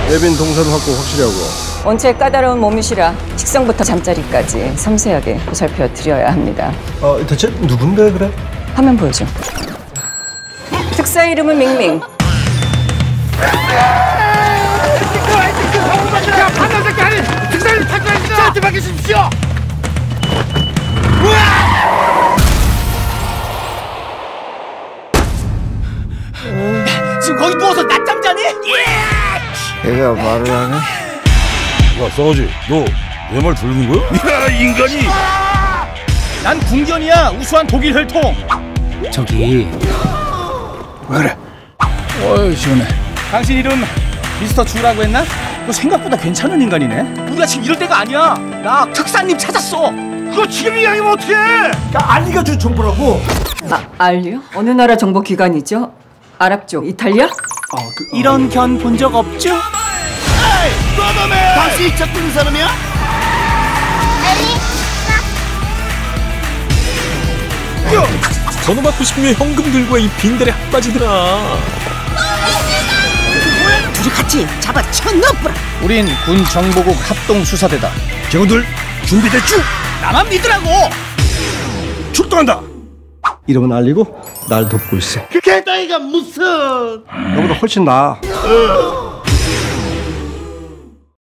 예빈 동선 확보 확실히 하고. 원체 까다로운 몸이시라 식성부터 잠자리까지 섬세하게 보살펴 드려야 합니다. 대체 누군데 그래? 화면 보여줘. 특사 이름은 밍밍. 야, 판단새끼 아니! 특사를 탈출하시죠! 저한테 맡기십시오! 지금 거기 누워서 낮잠 자니? 얘가 말을 하네? 야, 싸가지, 너 내 말 들리는 거야? 야, 인간이! 난 궁견이야, 우수한 독일 혈통! 저기 왜 그래? 어이 시원해. 당신 이름 미스터 주라고 했나? 너 생각보다 괜찮은 인간이네? 우리가 지금 이럴 때가 아니야! 나 특사님 찾았어! 그거 지금 이야기하면 어떡해! 알리가 준 정보라고. 알리요? 어느 나라 정보 기관이죠? 아랍 쪽, 이탈리아? 이런 견 본 적 없죠? 에이! 너너네! 당신이 찾고 있는 사람이야? 전화 받고 싶으면 현금 들고 이 빈대레 핫바지들아. 둘이 같이 잡아 쳐넣어보라. 우린 군 정보국 합동수사대다. 경호들 준비됐죠? 나만 믿으라고! 출동한다! 이름은 알리고 날 돕고 있어. 그 개따위가 무슨? 너보다 훨씬 나아.